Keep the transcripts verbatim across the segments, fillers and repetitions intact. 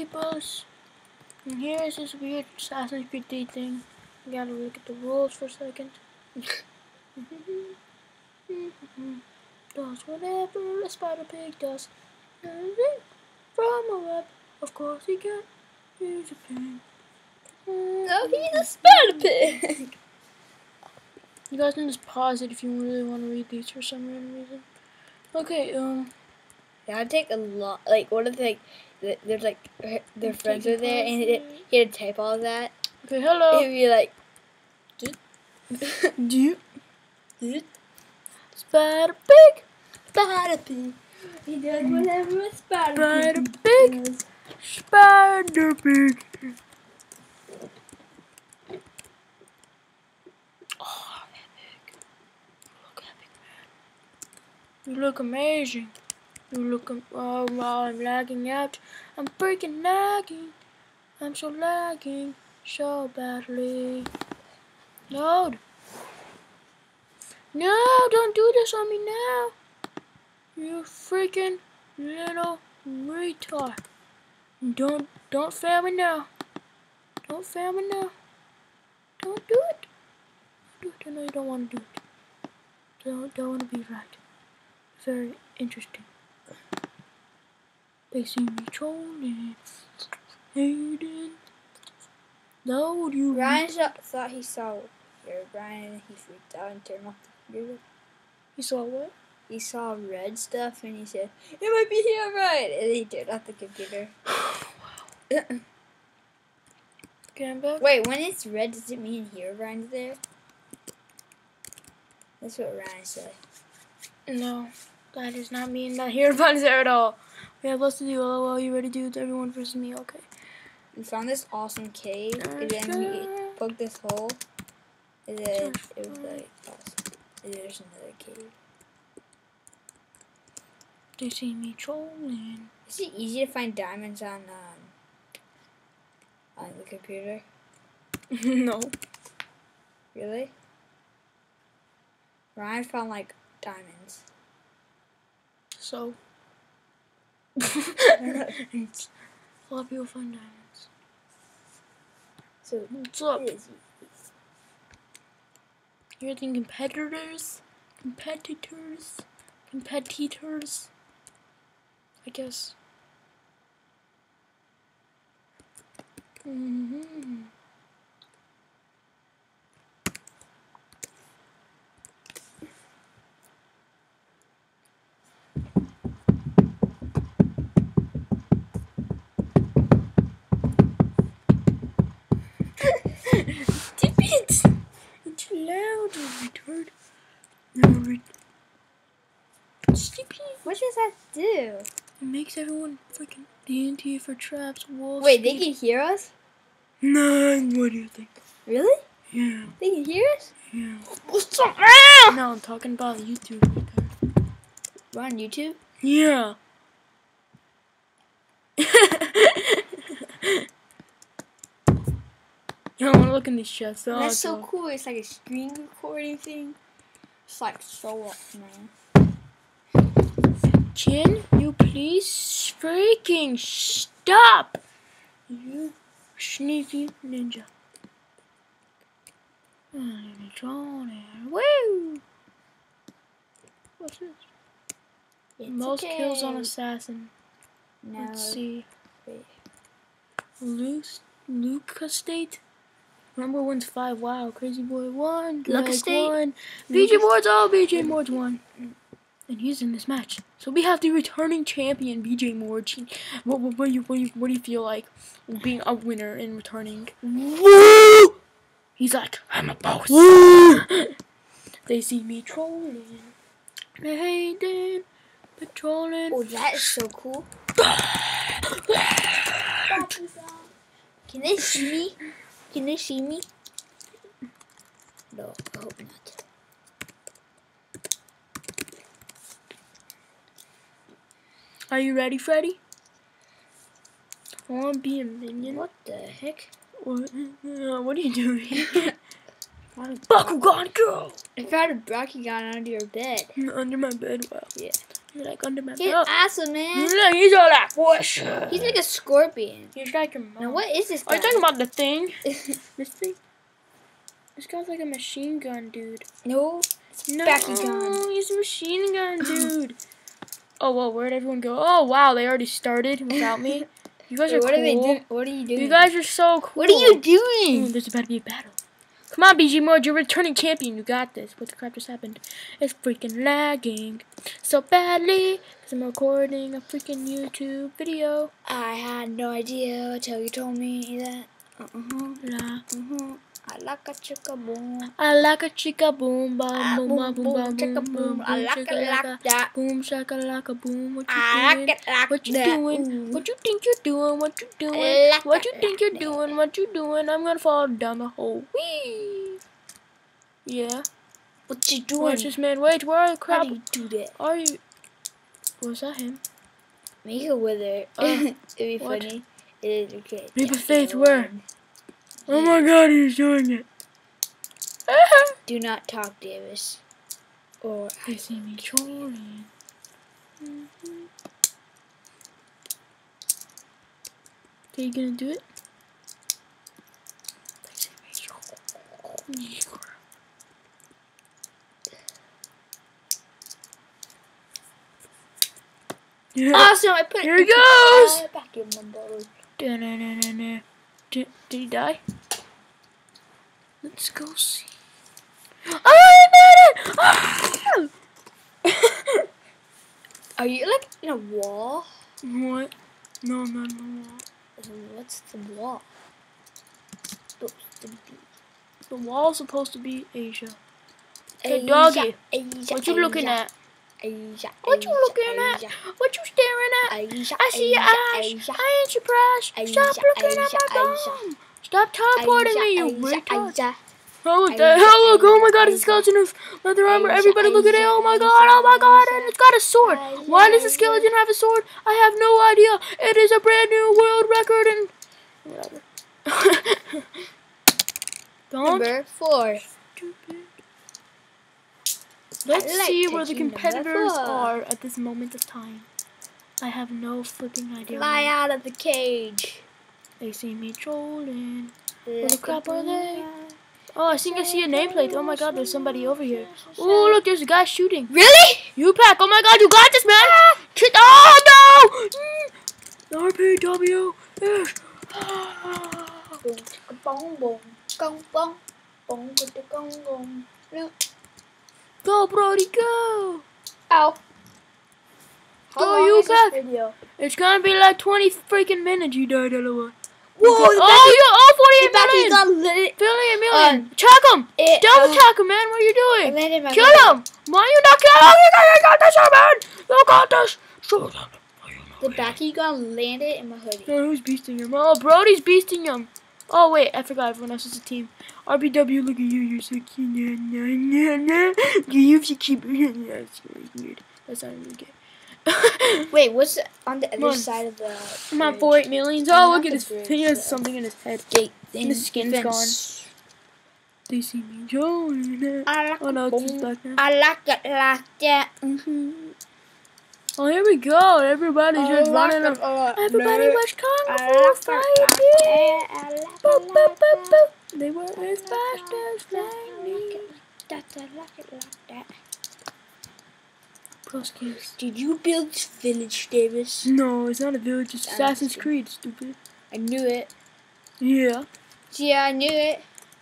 peoples. And here's this weird Assassin's Creed D thing. You gotta look at the rules for a second. Does whatever a spider pig does. From a web, of course he can. He's a pig. No, he's a spider pig. You guys can just pause it if you really want to read these for some random reason. Okay, um. Yeah, I'd take a lot. Like, what if like th- there's like her, their friends are there and he, he had to type all that. Okay, hello. He'd be like, dude, dude, spider pig, spider pig. He does whatever a spider, spider pig, pig does. Spider pig. Oh, epic! You look epic, man. You look amazing. You look. Am oh wow! I'm lagging out. I'm freaking lagging. I'm so lagging so badly. No. No! Don't do this on me now. You freaking little retard. Don't don't fail me now. Don't fail me now. Don't do it. Do it. I know you don't want to do it. Don't don't want to be right. Very interesting. They see me trolling. Hating. No, you. Ryan saw, thought he saw your Brian and he freaked out and turned off the computer. You saw what? He saw red stuff and he said, "It might be here, right?" And he turned off the computer. Wow. Okay, I'm back. Wait, when it's red, does it mean Herobrine's there? That's what Ryan said. No, that does not mean that Herobrine's there at all. We have lots to do. Oh, well, you ready, dudes? Everyone versus me, okay. We found this awesome cave, and then we poked this hole, and then it was like awesome. And there's another cave. They see me trolling. Is it easy to find diamonds on um on the computer? No. Really? Ryan found like diamonds. So. A lot of people find diamonds. So What's up? it is You're the competitors? Competitors? Competitors? I guess. Mm-hmm. Stop it! It's loud, retard. No, Stupid. What does that do? It makes everyone freaking D N T for traps, wolves. Wait, they can hear us? No, what do you think? Really? Yeah. They can hear us? Yeah. What's up? No, I'm talking about YouTube. We're on YouTube? Yeah. You don't want to look in these chests. So That's so awesome. cool. It's like a screen recording thing. It's like so awesome, man. Chin, you please freaking stop. You sneaky ninja. Woo! What's this? It's Most okay. kills on assassin. No. Let's see. Wait. Luke, Luca State. Number one's five. Wow, Crazy Boy one. Luca Drake State? one. B J Mords. Oh, B J Mords one. And he's in this match. So we have the returning champion, B J Mords. What, what, what, do you, what, do you, what do you feel like being a winner and returning? Woo! He's like, I'm a boss. Woo! They see me trolling. They hate them. Patrolling. Oh, that is so cool. Can they see me? Can they see me? No, I hope not. Are you ready, Freddy? I want to be a minion. What the heck? What, uh, what are you doing? Bakugan, go! I found a Bakugan under your bed. Under my bed, wow. Yeah. You're like under my He's belt. awesome, man. Yeah, he's all that push. He's like a scorpion. He's like your mom. Now what is this guy? Are you talking about the thing? This thing? This guy's like a machine gun dude. No, it's No, Bakugan. he's a machine gun dude. Oh, whoa, where'd everyone go? Oh, wow, they already started without me. You guys Wait, are what cool. are they doing? What are you doing? You guys are so cool. What are you Ooh, doing? there's about to be a battle. Come on, B G Mode, you're returning champion. You got this. What the crap just happened? It's freaking lagging so badly because I'm recording a freaking YouTube video. I had no idea until you told me that. Uh-huh. La. Uh-huh. I like a chicka boom. I like a chicka boom, bam, Ah, boom, boom, bam, boom, boom, bam, chicka boom, boom. boom, I boom, like chicka it laka, like that. boom, shaka laka, boom. What you I doing? like it like What you that. doing? Ooh. What you think you're doing? What you doing? I like What you it think like you're that. doing? What you doing? I'm gonna fall down the hole. Whee! Yeah. What you Watch doing? this man. Wait, where are the How crap? do you do that? Are you? Was that him? Make it with it. Uh, It'd be what? funny. It is okay. Leap of Yeah, faith, go where? on. Oh my God, he's doing it. Do not talk, Davis. Or They see me trolling. Mm-hmm. Are you gonna do it? They see me trolling. Yeah. awesome! I put Here it he goes! uh, back in my bottle. Da-na-na-na-na. Did, did he die? Let's go see. Oh, I made it! Ah! Are you like in a wall? What? No, no, no. What's the wall? Supposed to be? The wall's supposed to be Asia. Hey, Asia, doggy. Asia, What you Asia, looking at? Asia, What you Asia, looking at? Asia, What you staring at? Asia, I see your Asia, eyes. Asia, I ain't surprised. Asia, Stop looking Asia, at my Asia. phone. Stop teleporting Asia, me, you Asia, retard. Asia. Oh, what the Asia, hell? Look, oh my Asia, God, it's a Asia. skeleton of leather armor. Asia, Everybody look at it. Asia, Oh my Asia, God, oh my God. And Asia. it's got a sword. Asia, Why does the Asia. skeleton have a sword? I have no idea. It is a brand new world record and... Whatever. Don't. Number four. Stupid. Let's I like see where the touching number competitors four. are at this moment of time. I have no flipping idea. Fly out of the cage. They see me trolling. Let the crap are they? fly. Oh, I think I see a nameplate. Oh my God, there's somebody over here. Oh, look, there's a guy shooting. Really? You pack. Oh my God, you got this, man. Shit. Oh no! Mm. R P W. Yes. Boom, chicka, boom, boom, gong, boom, boom, chicka, gong, gong. No. Go, Brody, go. Ow. How Go, long you is this back. video? It's gonna be like twenty freaking minutes. You died, L O L. Whoa, Oh, the yeah, oh, forty-eight back million. got lit. Billion, million. Um, Attack him. it, Double uh, attack him, man. What are you I doing? landed my Kill gun. him. Why you not kill him? You got, you got this, man. You got this. Shoot him. The backy gun landed in my hoodie. No, who's beasting him? Oh, Brody's beasting him. Oh, wait. I forgot. Everyone else is a team. R B W, look at you. You're so cute. Nah, nah, nah, nah. You have to keep... That's really weird. That's not really good. Wait, what's on the Come other on. side of the Come on, bridge? forty-eight millions. I'm Oh, not look at the his... bridge, He has so- something in his head. Gate. And his skin's defense. They see me joining. I like Oh, no, it's just boom. back now. I like it like that. Mm-hmm. Oh, here we go. Everybody's just running it around. like Everybody that. was Kung I Fu like it fighting. like that. I like it Boop, boop, like boop, that. boop. They were as fast as lightning. That, I like it like that. Pro skills. Did you build this village, Davis? No, it's not a village. It's Sounds Assassin's good. Creed, stupid. I knew it. Yeah. Yeah, I knew it.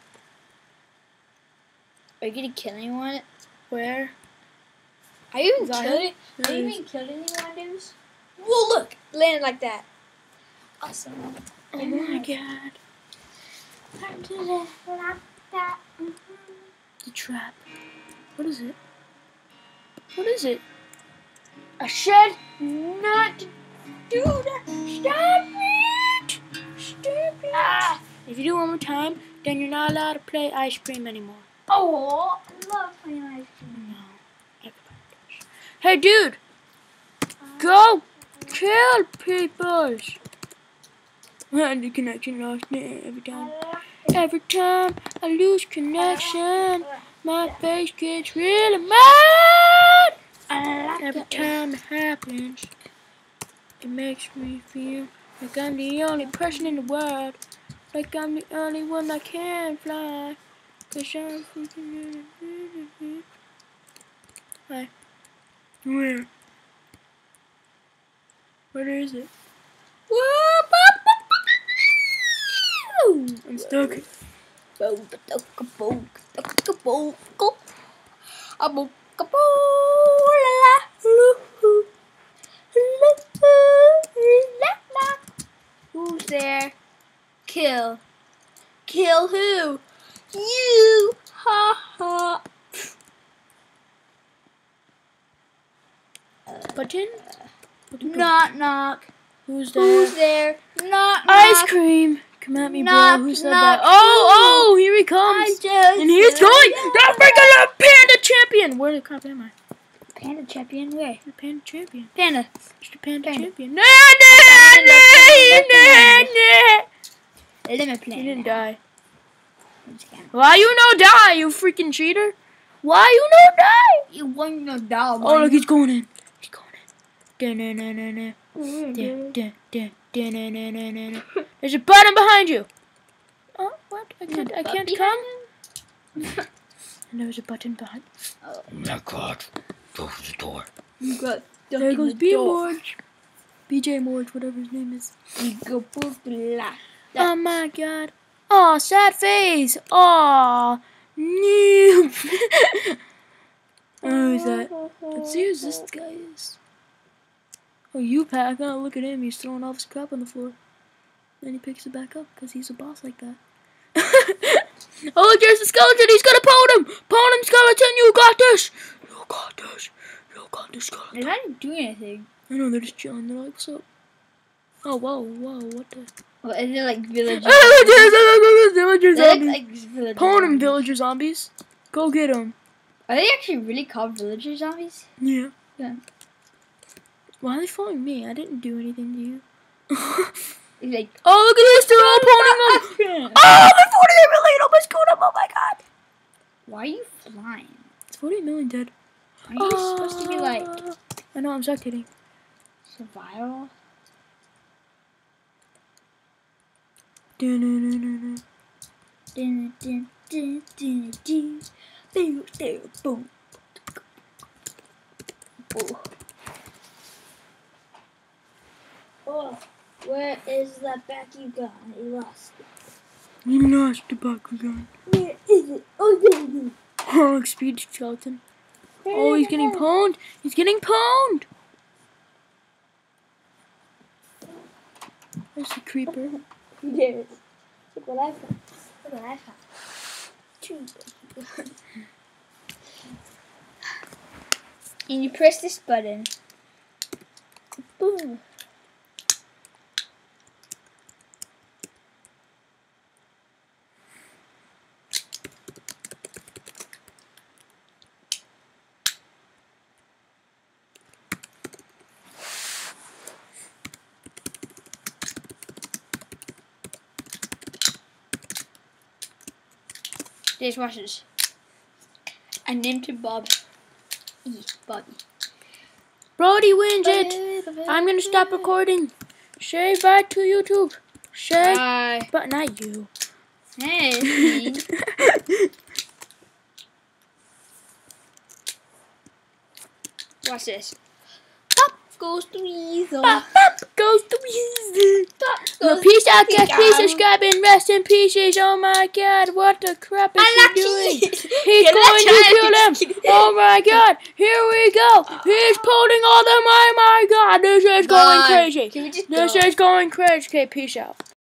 Are you gonna kill anyone? Where? Are you even Is that killing? him? Are you Yeah, even killing anyone, Davis? Whoa! Look, landed like that. Awesome. Oh my God. Like that. The trap. What is it? What is it? I said not to do that. Stop it! Stop it! Ah. If you do it one more time, then you're not allowed to play ice cream anymore. Oh, I love playing ice cream. No. Everybody does. Hey, dude! Go kill people! And the connection lost me every time. Every time I lose connection, my face gets really mad. I like Every it. time it happens, it makes me feel like I'm the only person in the world. Like I'm the only one that can fly. Cause I'm freaking. Hi. Where? Where is it? I'm stuck. Who's there? Kill. Kill who? You. Ha ha. Button? Knock knock. Who's there? Who's there? Knock Ice knock. cream. Come at me, Knock, bro. Who said knock, that? Oh, oh, here he I comes. just And he's said going. yeah. The freaking panda champion. Where the crap am I? Panda champion where? The panda champion. Panda. It's the panda, Panda. champion. Nah, nah, Panda, nah, panda, nah, nah. Limit plan. He didn't die. I'm just kidding. Why you no die, you freaking cheater? Why you no die? You want to die? Oh, look, he's going in. He's going in. Da, na, na, na, na. Da, da, da, da, na, na, na, na, na. There's a button behind you. Oh, what? I can't, I can't come. And there was a button behind. Oh. My God, close the door. You got There goes B Morge. B J Morge, whatever his name is. You go put the light. Oh my God. Oh, sad face. Oh, noob. Oh, who's that? Let's see who this guy is. Oh, you Pat. I gotta look at him. He's throwing all his crap on the floor. Then he picks it back up because he's a boss like that. Oh, look, there's the skeleton. He's gonna pwn him. Pwn him, skeleton. You got this. You got this. You got this, skeleton. They're not doing anything. I know, they're just chilling. They're like, what's up? Oh, whoa, whoa, what the? Well, is it like villagers? Villager They look zombies. like villagers. Pwn him, villager zombies. Go get him. Are they actually really called villager zombies? Yeah. Yeah. Why are they following me? I didn't do anything to you. It's like, Oh, look at this. They're all pwning him. Oh, they're forty-eight million. Almost killed him. Oh, my God. why are you flying? It's forty-eight million dead. Aren't you supposed to be like Ah. I know, I'm spectating. survival? Dun-dun-dun-dun-dun. Dun, dun, dun, dun, dun. Boom, boom, boom. Oh. Oh, where is that back you got? You lost it. You lost the Bakugan. Where is it? Oh, there it is. Oh, look, speed skeleton. Oh, he's getting pwned. He's getting pwned. There's the creeper. There it is. Look what I found. Look what I found. Two. And you press this button. Boom. Just watch this. I named him Bob. E. Bobby. Brody wins it. I'm gonna stop recording. Say bye to YouTube. Say, Bye. but not you. Hey, it's me. Watch this. Pop goes to Weasel. Pop, pop goes to music. Pop Well, goes peace out, to guys. Weasel. Please subscribe and rest in pieces. Oh my God, what the crap is he Unlucky. doing? He's Get going to that kill child. them. Oh my God, here we go. He's pulling all them. Oh my God, this is going Bye. crazy. Can we just This go? is going crazy. Okay, peace out.